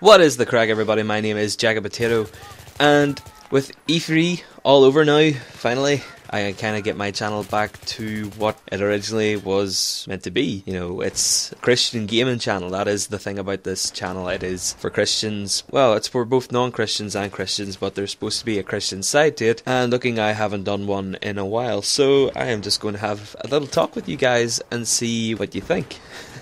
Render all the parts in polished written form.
What is the crack, everybody? My name is Jagged Potato, and with E3 all over now, finally, I kind of get my channel back to what it originally was meant to be. You know, it's a Christian gaming channel. That is the thing about this channel. It is for Christians. Well, it's for both non-Christians and Christians, but there's supposed to be a Christian side to it. And looking, I haven't done one in a while, so I am just going to have a little talk with you guys and see what you think.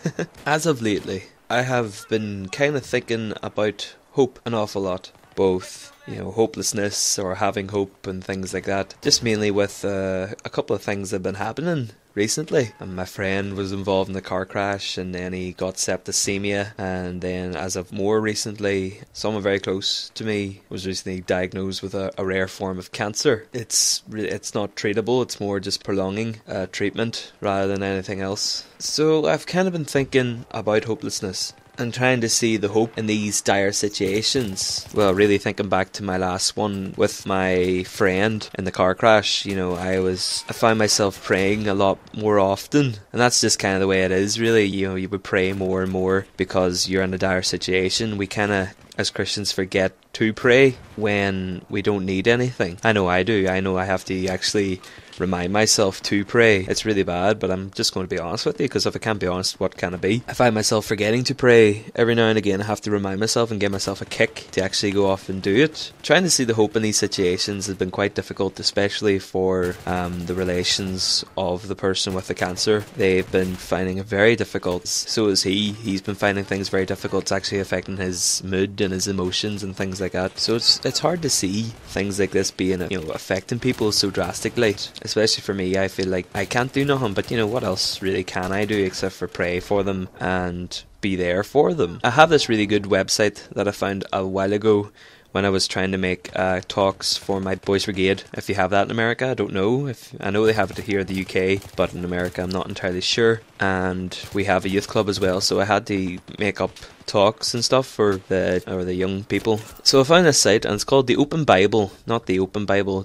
As of lately, I have been kind of thinking about hope an awful lot. Both, you know, hopelessness or having hope and things like that. Just mainly with a couple of things that have been happening recently. And my friend was involved in a car crash, and then he got septicemia, and then as of more recently, someone very close to me was recently diagnosed with a rare form of cancer. It's not treatable, it's more just prolonging treatment rather than anything else. So I've kind of been thinking about hopelessness and trying to see the hope in these dire situations. Well, really thinking back to my last one with my friend in the car crash, you know, I found myself praying a lot more often, and that's just kind of the way it is, really. You know, you would pray more and more because you're in a dire situation. We kind of, as Christians, forget to pray when we don't need anything. I know I do. I know I have to actually remind myself to pray. It's really bad, but I'm just going to be honest with you, because if I can't be honest, what can I be? I find myself forgetting to pray every now and again. I have to remind myself and give myself a kick to actually go off and do it. Trying to see the hope in these situations has been quite difficult, especially for the relations of the person with the cancer. They've been finding it very difficult. So is he. He's been finding things very difficult. It's actually affecting his mood and his emotions and things like that. So it's hard to see things like this being, affecting people so drastically. Especially for me, I feel like I can't do nothing, but what else really can I do except for pray for them and be there for them? I have this really good website that I found a while ago when I was trying to make talks for my Boys Brigade. If you have that in America, I don't know. I know they have it here in the UK, but in America I'm not entirely sure. And we have a youth club as well, so I had to make up talks and stuff for the young people. So I found this site, and it's called the Open Bible, not the Open Bible,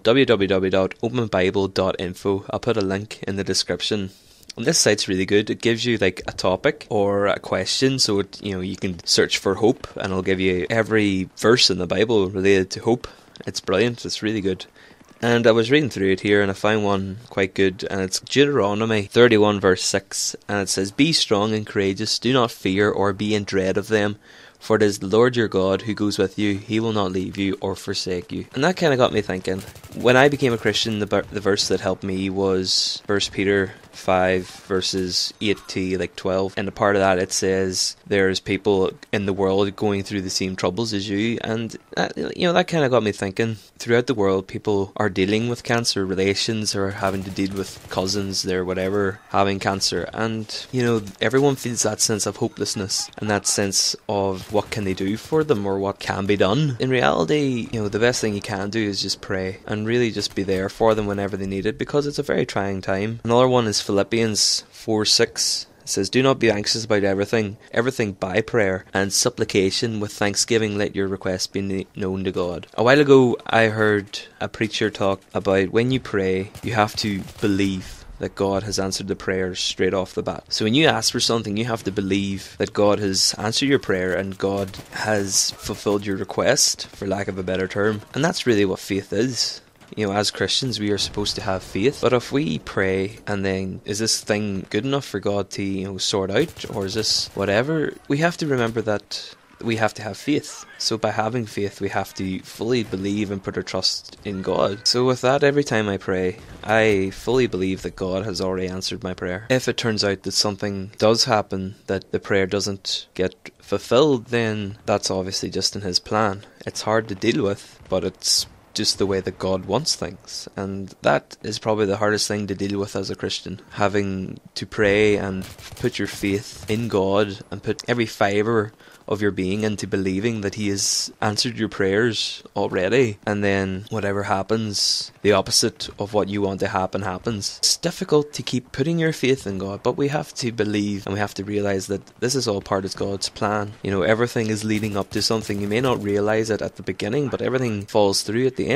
www.openbible.info. I'll put a link in the description. And this site's really good. It gives you like a topic or a question, so you can search for hope, and it'll give you every verse in the Bible related to hope. It's brilliant. It's really good. And I was reading through it here, and I found one quite good, and it's Deuteronomy 31 verse 6, and it says, "Be strong and courageous, do not fear or be in dread of them, for it is the Lord your God who goes with you. He will not leave you or forsake you." And that kind of got me thinking. When I became a Christian, the verse that helped me was 1 Peter 5 verses 8 to 12. And a part of that, it says there's people in the world going through the same troubles as you. And that kind of got me thinking. Throughout the world, people are dealing with cancer. Relations are having to deal with cousins, they're whatever, having cancer. And everyone feels that sense of hopelessness and that sense of what can they do for them or what can be done. In reality, the best thing you can do is just pray and really just be there for them whenever they need it, because it's a very trying time. Another one is Philippians 4:6. It says, "Do not be anxious about everything by prayer and supplication with thanksgiving let your requests be known to God." A while ago I heard a preacher talk about when you pray, you have to believe that God has answered the prayers straight off the bat. So when you ask for something, you have to believe that God has answered your prayer and God has fulfilled your request, for lack of a better term. And that's really what faith is. As Christians, we are supposed to have faith. But if we pray and then, is this thing good enough for God to, sort out? Or is this whatever? We have to remember that we have to have faith. So by having faith, we have to fully believe and put our trust in God. So with that, every time I pray, I fully believe that God has already answered my prayer. If it turns out that something does happen, that the prayer doesn't get fulfilled, then that's obviously just in His plan. It's hard to deal with, but it's just the way that God wants things, and that is probably the hardest thing to deal with as a Christian, having to pray and put your faith in God and put every fibre of your being into believing that He has answered your prayers already, and then whatever happens, the opposite of what you want to happen happens. It's difficult to keep putting your faith in God, but we have to believe and we have to realise that this is all part of God's plan. Everything is leading up to something. You may not realise it at the beginning, but everything falls through at the end.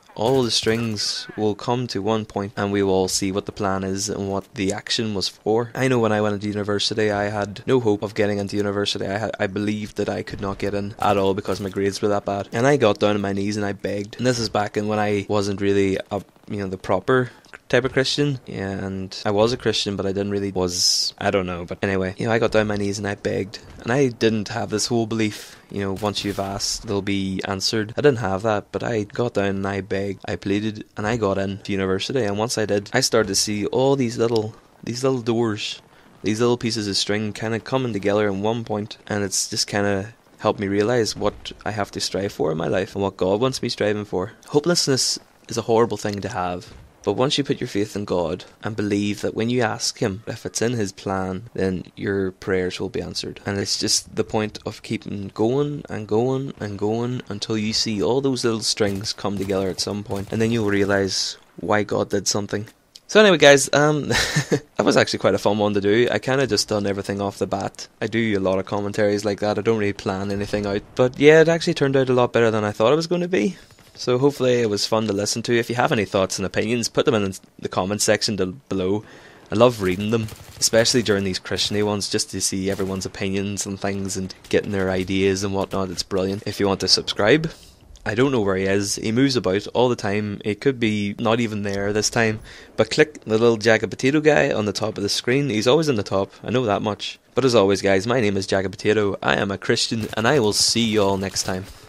all the strings will come to one point and we will all see what the plan is and what the action was for. I know when I went into university, I had no hope of getting into university. I believed that I could not get in at all because my grades were that bad. And I got down on my knees and I begged. And this is back in when I wasn't really the proper type of Christian, and I was a Christian, but I didn't really I don't know, but anyway, I got down on my knees and I begged, and I didn't have this whole belief, once you've asked, they'll be answered. I didn't have that, but I got down and I begged, I pleaded, and I got into university, and once I did, I started to see all these little doors, these little pieces of string kind of coming together in one point, and it's just kind of helped me realize what I have to strive for in my life, and what God wants me striving for. Hopelessness is a horrible thing to have. But once you put your faith in God and believe that when you ask Him, if it's in His plan, then your prayers will be answered. And it's just the point of keeping going and going and going until you see all those little strings come together at some point, and then you'll realise why God did something. So anyway guys, that was actually quite a fun one to do. I kind of just done everything off the bat. I do a lot of commentaries like that. I don't really plan anything out. But yeah, it actually turned out a lot better than I thought it was going to be. So hopefully it was fun to listen to. If you have any thoughts and opinions, put them in the comments section below. I love reading them, especially during these Christian-y ones, just to see everyone's opinions and things and getting their ideas and whatnot. It's brilliant. If you want to subscribe, I don't know where he is. He moves about all the time. He could be not even there this time. But click the little jagged potato guy on the top of the screen. He's always in the top. I know that much. But as always guys, my name is Jagged Potato. I am a Christian and I will see you all next time.